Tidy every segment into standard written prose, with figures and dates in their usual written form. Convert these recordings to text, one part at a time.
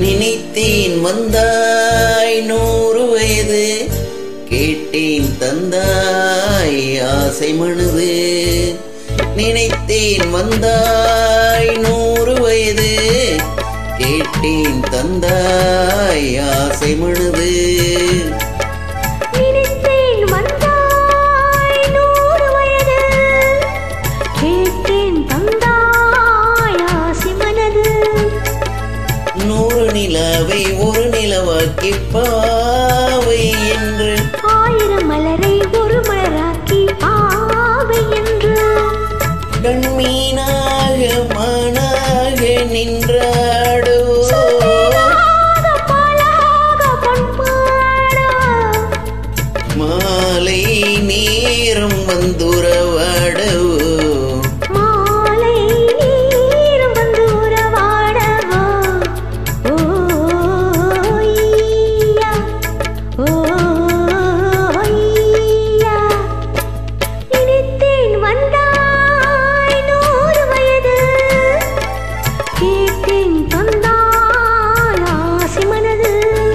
நினைத்தேன் வந்தாய் 100 வயது, கேட்டேன் தந்தாய் ஆசை மனது. நினைத்தேன் வந்தாய் 100 வயது, கேட்டேன் தந்தாய் ஆசை மனது. நினைத்தேன் வந்தாய் 100 வயது, கேட்டேன் தந்தாய் ஆசை மனது. 100 நிலவை ஒரு நிலவாக்கி பாவை என்று, 1000 மலரை ஒரு மலராக்கி ஆவை என்று, கண்மீனாக மானாக நின்றாடோ. மாலை நேரம் வந்துறவாடோ. மாலை நேரம் வந்து உறவாடவோ. ஓய்யா ஓய்யா. நினைத்தேன் வந்தாய் 100 வயது, கேட்டேன் தந்தாய் ஆசை மனது.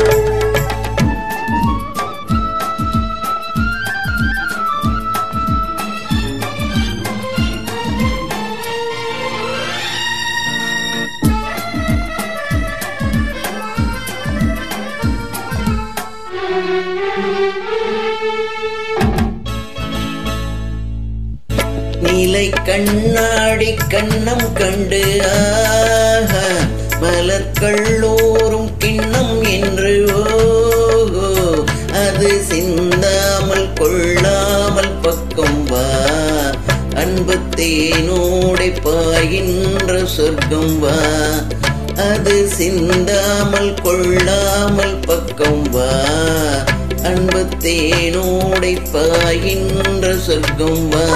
நீலை கண்ணாடி கண்ணம் கண்டு ஆஹா, மலர்களோறும் கிண்ணம் என்று ஓஹோ, அது சிந்தாமல் கொள்ளாமல் பக்கம் வா, அன்பு தேனோடை பாய்கின்ற சொர்க்கம் வா. அது சிந்தாமல் கொள்ளாமல் பக்கம் வா, அன்பு தேனோடை பாய்கின்ற சொர்க்கம் வா.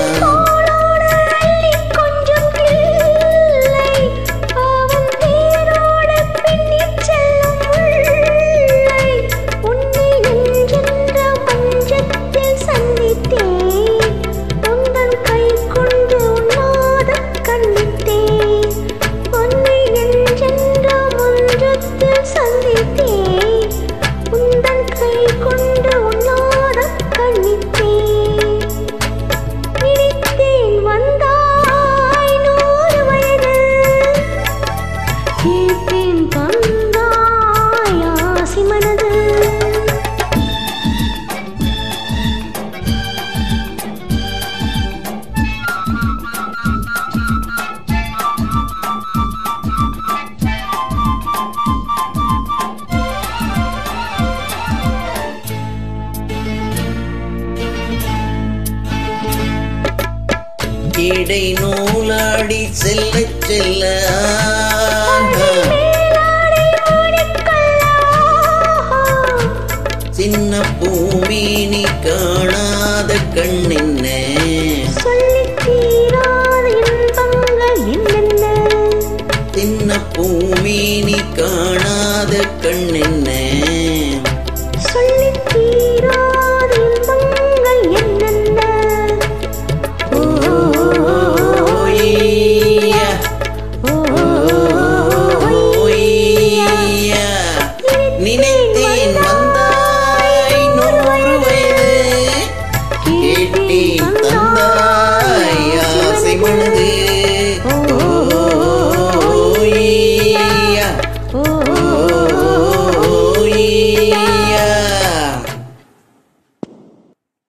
இடை நூலாடி செல்ல செல்ல சின்ன பூமி நீ காணாத கண்ணென்ன, சின்ன பூமி நீ காணாத கண்ணென்ன.